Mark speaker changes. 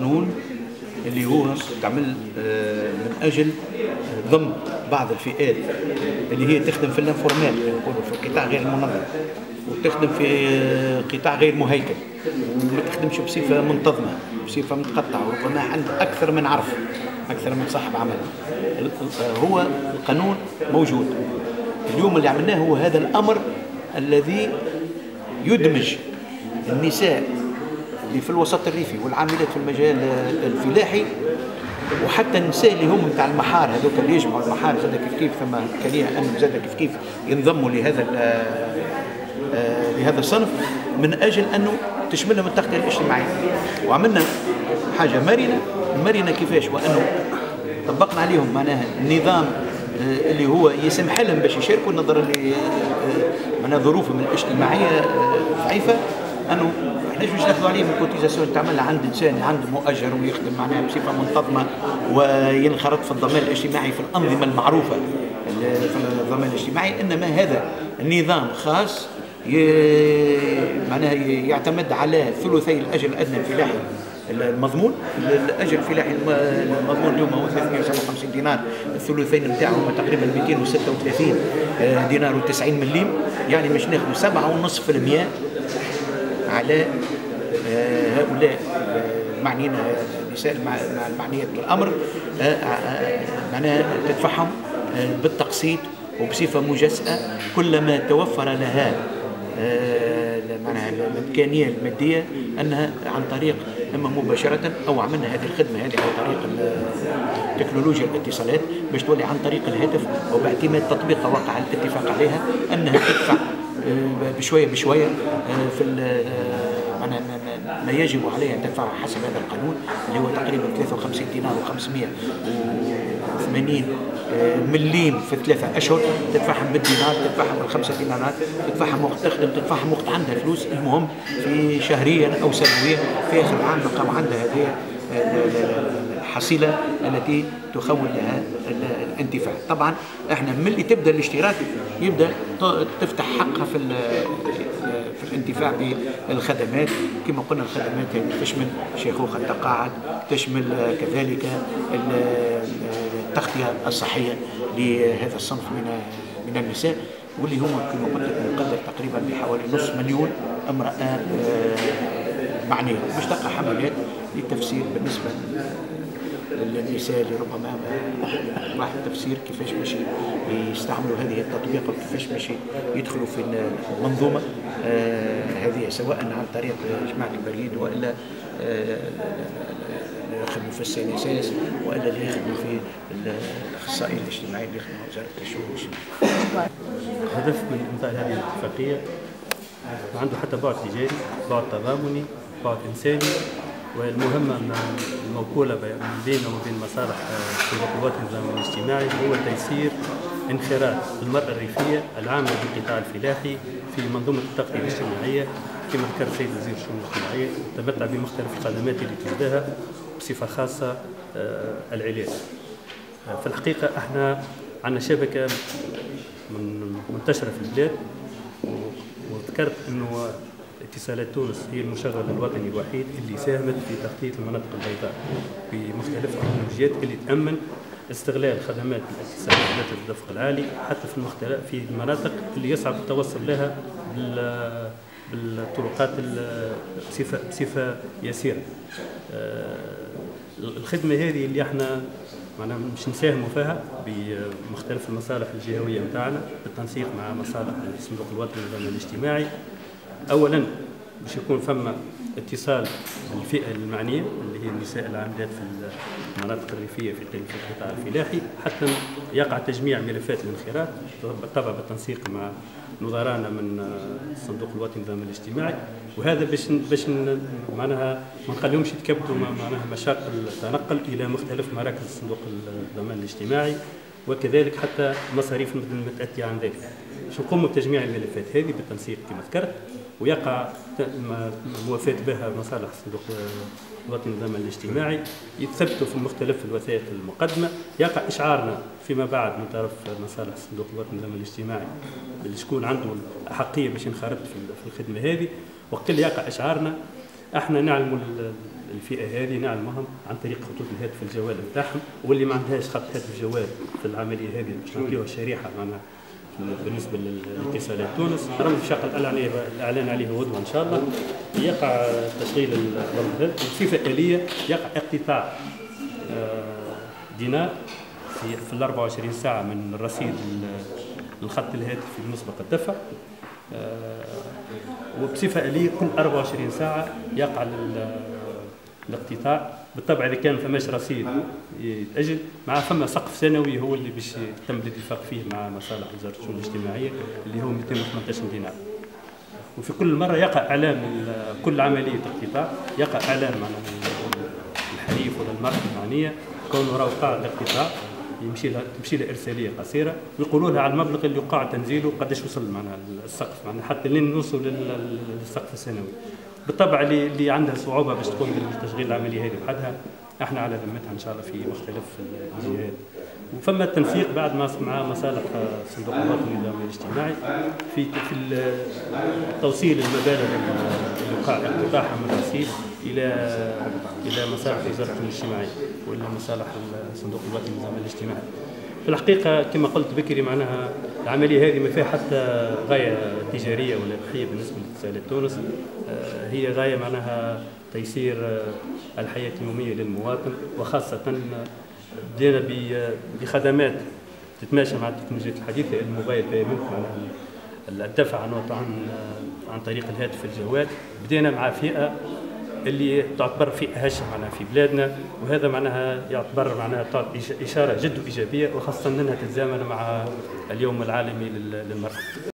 Speaker 1: قانون اللي هو تعمل من أجل ضم بعض الفئات اللي هي تخدم في الانفورمال، نقولوا في القطاع غير المنظم، وتخدم في قطاع غير مهيكل، وما تخدمش بصفة منتظمة، بصفة متقطعة، وربما عند أكثر من عرف، أكثر من صاحب عمل. هو القانون موجود. اليوم اللي عملناه هو هذا الأمر الذي يدمج النساء اللي في الوسط الريفي والعاملات في المجال الفلاحي، وحتى النساء اللي هم نتاع المحار، هذوك اللي يجمعوا المحار زاد كيف ثم إمكانية أنهم زاد كيف ينضموا لهذا الصنف، من أجل أنه تشملهم التغطية الاجتماعية. وعملنا حاجة مرنة كيفاش، وأنه طبقنا عليهم معناها النظام اللي هو يسمح لهم باش يشاركوا نظرا ظروفهم الاجتماعية ضعيفة، أنه احنا مش ناخذوا عليه من الكوتيزاسيون تعمل عند انسان عنده مؤجر ويخدم معناها بصفه منتظمه وينخرط في الضمان الاجتماعي في الانظمه المعروفه في الضمان الاجتماعي، انما هذا النظام خاص معناها يعتمد على ثلثي الاجر الادنى الفلاحي المضمون. الاجر الفلاحي المضمون اليوم هو 357 دينار، الثلثين نتاعو هما تقريبا 236 دينار و90 مليم، يعني مش ناخذوا 7.5% على هؤلاء المعنيين، النساء المعنيات بالامر، معناها تدفعهم بالتقسيط وبصفه مجزئه كلما توفر لها معناها الامكانيه الماديه، انها عن طريق اما مباشره او عملنا هذه الخدمه هذه عن طريق تكنولوجيا الاتصالات باش تولي عن طريق الهاتف، وباعتماد تطبيق وقع الاتفاق عليها انها تدفع بشويه في ما يجب عليها ان تدفعه حسب هذا القانون اللي هو تقريبا 53 دينار و580 مليم في 3 أشهر، تدفعهم بالدينار، تدفعهم بالخمسة دينارات، تدفعهم وقت تخدم، تدفعهم وقت عندها فلوس، المهم في شهريا او سنويا في اخر العام بقى عندها هذه الحصيله التي تخول لها الانتفاع. طبعا احنا من اللي تبدا الاشتراك يبدا تفتح حقها في الانتفاع بالخدمات، كما قلنا الخدمات تشمل شيخوخه التقاعد، تشمل كذلك التغطيه الصحيه لهذا الصنف من النساء، واللي هم كما قلت لك مقدر تقريبا بحوالي نص مليون امراه معنيه، باش تلقى حملات للتفسير بالنسبه للنساء اللي ربما راح التفسير كيفاش باش يستعملوا هذه التطبيق وكيفاش باش يدخلوا في المنظومه هذه، سواء عن طريق جماعه البريد والا يخدموا في السياسات والا اللي يخدموا في الاخصائيين الاجتماعيين اللي يخدموا وزاره الشؤون الاجتماعيه.
Speaker 2: الهدف من امضاء هذه الاتفاقيه عنده حتى بعد تجاري، بعد تضامني، بعد انساني، والمهمة الموكولة بيننا وبين مصالح صندوق الوطني للضمان الاجتماعي هو تيسير انخراط المرأة الريفية العاملة بالقطاع الفلاحي في منظومة التغطية الاجتماعية، كما ذكر السيد وزير الشؤون الاجتماعية، تمتع بمختلف الخدمات اللي تجدها بصفة خاصة العلاج. في الحقيقة احنا عندنا شبكة منتشرة في البلاد، وذكرت انه اتصالات تونس هي المشغل الوطني الوحيد اللي ساهمت في تغطية المناطق البيضاء بمختلف التكنولوجيات اللي تأمن استغلال خدمات الاتصالات ذات الدفق العالي حتى في المناطق اللي يصعب التوصل لها بالطرقات بصفة يسيرة. الخدمة هذه اللي احنا معنا مش نساهموا فيها بمختلف المصالح الجهوية متاعنا بالتنسيق مع مصالح الصندوق الوطني للضمان الاجتماعي. اولا باش يكون فما اتصال بالفئه المعنيه اللي هي النساء العاملات في المناطق الريفيه في القطاع الفلاحي، حتى يقع تجميع ملفات الانخراط طبعا بالتنسيق مع نظرانا من الصندوق الوطني للضمان الاجتماعي، وهذا باش معناها ما نخليهمش يتكبدوا معناها مشاق التنقل الى مختلف مراكز صندوق الضمان الاجتماعي، وكذلك حتى مصاريف المتاتيه عن ذلك. باش نقوموا بتجميع الملفات هذه بالتنسيق كما ذكرت، ويقع موافاة بها مصالح الصندوق الوطني للضمان الاجتماعي، يتثبتوا في مختلف الوثائق المقدمة، يقع إشعارنا فيما بعد من طرف مصالح الصندوق الوطني للضمان الاجتماعي اللي شكون عنده الأحقية باش ينخرط في الخدمة هذه، وقت اللي يقع إشعارنا احنا نعلموا الفئه هذه نعلمهم عن طريق خطوط الهاتف الجوال نتاعهم، واللي ما عندهاش خط هاتف جوال في العمليه هذه باش نعطيوها شريحه معناها بالنسبه للاتصالات تونس. رغم الشق الاعلان عليه غدوه ان شاء الله يقع تشغيل الرمز هذا بصفه اليه، يقع اقتطاع دينار في ال 24 ساعه من الرصيد الخط الهاتفي المسبق الدفع، وبصفه اليه كل 24 ساعه يقع الاقتطاع. بالطبع اذا كان فماش رصيد يتاجل، مع فما سقف سنوي هو اللي باش يتم الاتفاق فيه مع مصالح وزاره الشؤون الاجتماعيه اللي هو 218 دينار. وفي كل مره يقع اعلان كل عمليه اقتطاع، يقع اعلان معناها الحليف ولا المرأة المعنيه كونه راه وقع الاقتطاع، تمشي له ارساليه قصيره ويقولوا لها على المبلغ اللي وقع تنزيله قداش وصل معناها السقف، معناها حتى لين نوصلوا للسقف السنوي. بالطبع اللي عندها صعوبه باش تقوم بتشغيل العمليه هذه وحدها، احنا على ذمتها ان شاء الله في مختلف الجهات. وفما التنسيق بعد مع مصالح الصندوق الوطني للنظام الاجتماعي في توصيل المبالغ اللي وقع اقتطاعها من الرصيد الى مصالح وزاره الشؤون الاجتماعيه ولا مصالح الصندوق الوطني للنظام الاجتماعي. في الحقيقه كما قلت بكري معناها العمليه هذه ما فيها حتى غايه تجاريه ولا ربحيه بالنسبه لاتصالات تونس، هي غايه معناها تيسير الحياه اليوميه للمواطن، وخاصه بدينا بخدمات تتماشى مع التكنولوجيا الحديثه، الموبايل بيمنت معناها الدفع عن طريق الهاتف الجوال. بدينا مع فئه اللي تعتبر فئه هشه معناها في بلادنا، وهذا معناها يعتبر معناها تعطي اشاره جد ايجابيه، وخاصه انها تتزامن مع اليوم العالمي للمراه.